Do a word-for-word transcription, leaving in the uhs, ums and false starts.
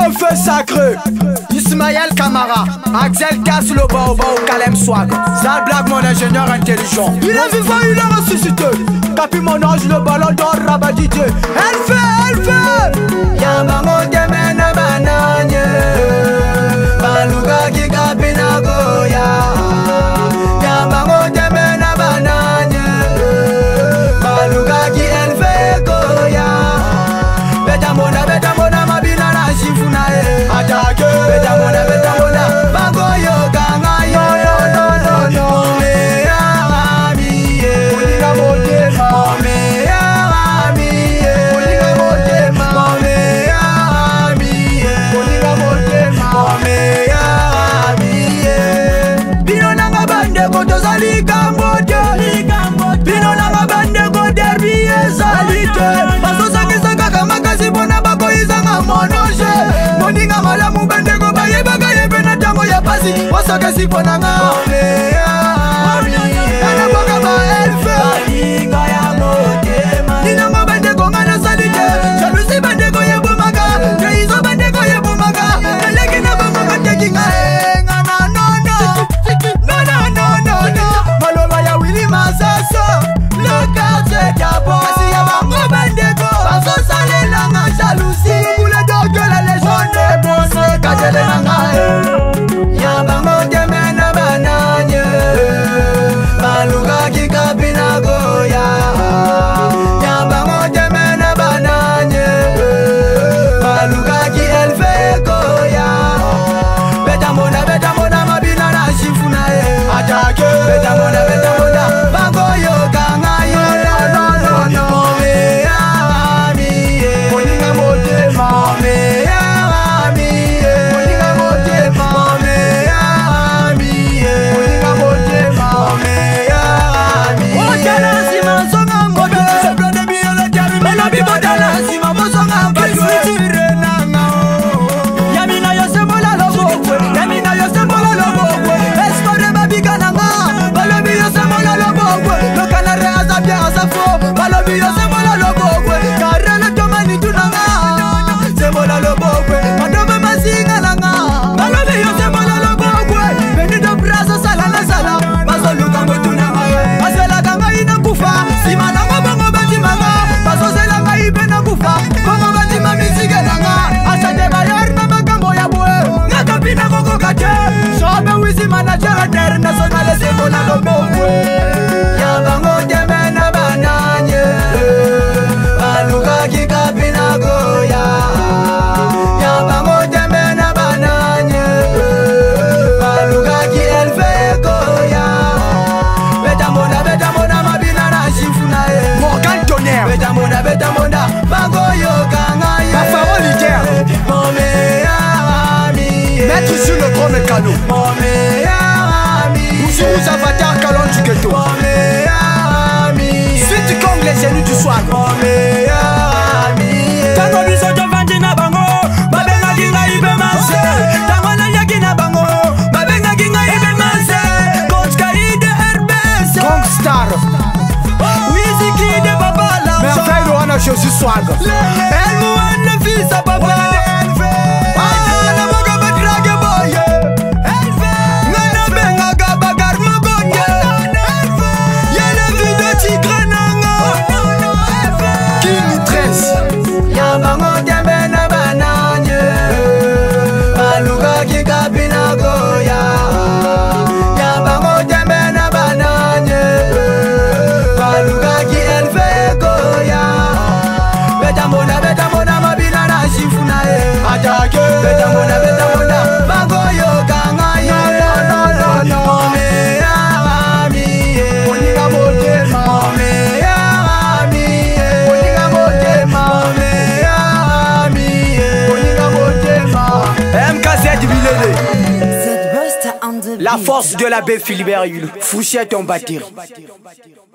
un feu sacré. Ismaël Camara, Axel Casse le Baobao, Kalem Swag. Zal Black, mon ingénieur intelligent. Il est vivant, il est ressuscité. Capi mon ange, le ballon d'or, Rabat D J. Elle fait, elle fait. Yamango Demena Bananye. Baluga Giga Pinagoya. Yamango Demena Bananye. Baluga Gi elle fait Goya. Betamona, Betamona, Mabina, la Chifunae. Attaque. Betamona, Betamona, Bagoyo, Gangayo. No, no, no, no. Moninga malamu bandeko baye bagaye bena tango ya pasi wasaka siponanga ana boka ba elfe balinga ya motema nina mabandeko ngana salite jalousie bandeko ye bomaka traizo bandeko ye bomaka eleki na bomaka tekinga ngana no no no no no no no maloba ya Willy Masaso le quartier d'abo kasi ya bango bandeko baso salela nga jalousie boule doge la légende bonse kajele nangae yabango demena bananye baluga kikapina goya yabango demena bananye baluga ki elfe goya betamona betamona mabina na shifunae atake betamona betamona bagoyo kangayo no no no no Maître sur le grand mécano. Mon meilleur ami. Vous avatar Kalon du ghetto. Mon meilleur ami. Suite comme les génies du swag. Mon meilleur ami. Tango biso to vandina bango. Babenga kinga ibe manse. Tango na yakina bango. Babenga kinga ibe manse. Coach Kaide R B C. Gangstar. Wiziki de Babala. Merveille de Wana Josu swag. El Mouane fils à papa. La force de la baie Philibert Yul, Fouchette en bâtir.